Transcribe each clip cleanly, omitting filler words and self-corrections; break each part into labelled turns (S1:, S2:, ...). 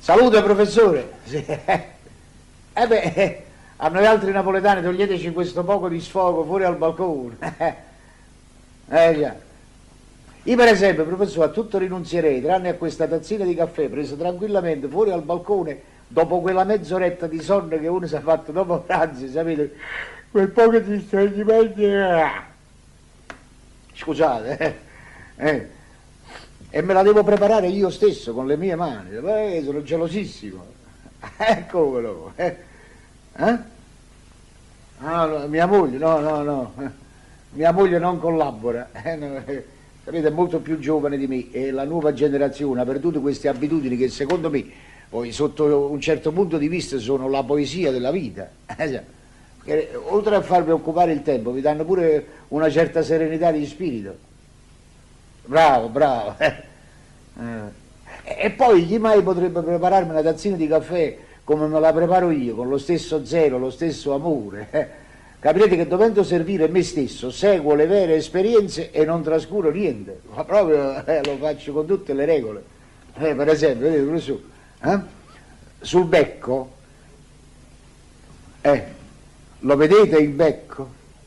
S1: Salute professore. Sì. A noi altri napoletani toglieteci questo poco di sfogo fuori al balcone. Già. Io per esempio, professore, a tutto rinunzierei, tranne a questa tazzina di caffè presa tranquillamente fuori al balcone dopo quella mezz'oretta di sonno che uno si è fatto dopo pranzo, sapete? Quel poco di stringimento. Scusate, E me la devo preparare io stesso con le mie mani, sono gelosissimo. Eccolo. Ah, no, mia moglie, no. Mia moglie non collabora. Sapete, è molto più giovane di me e la nuova generazione ha perduto queste abitudini che secondo me, poi sotto un certo punto di vista, sono la poesia della vita. Che, oltre a farvi occupare il tempo, vi danno pure una certa serenità di spirito. Bravo. E poi chi mai potrebbe prepararmi una tazzina di caffè come me la preparo io, con lo stesso zelo, lo stesso amore? Capirete che dovendo servire me stesso seguo le vere esperienze e non trascuro niente, ma proprio lo faccio con tutte le regole. Per esempio, vedete su, sul becco, lo vedete il becco?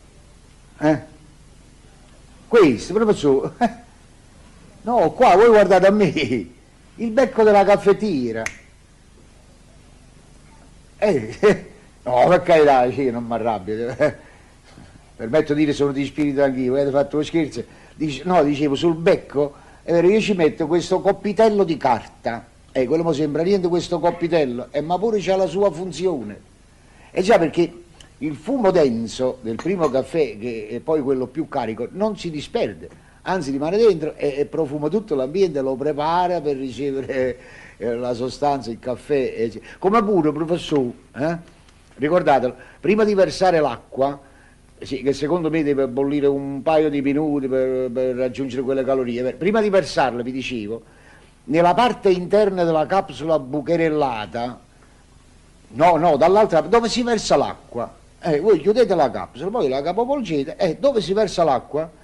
S1: Questo, proprio su. No, qua voi guardate a me, il becco della caffettiera. No, per carità, sì, non mi arrabbio. Permetto di dire, sono di spirito anch'io, avete fatto lo scherzo. No, dicevo, sul becco, è vero, io ci metto questo coppitello di carta. Quello mi sembra niente questo coppitello, ma pure c'ha la sua funzione. E già perché il fumo denso del primo caffè, che è poi quello più carico, non si disperde, anzi rimane dentro e profuma tutto l'ambiente, lo prepara per ricevere la sostanza, il caffè. Come pure, professore, ricordatelo, prima di versare l'acqua, che secondo me deve bollire un paio di minuti per raggiungere quelle calorie, prima di versarla, vi dicevo, nella parte interna della capsula bucherellata, no, dall'altra, dove si versa l'acqua, voi chiudete la capsula, poi la capovolgete, dove si versa l'acqua,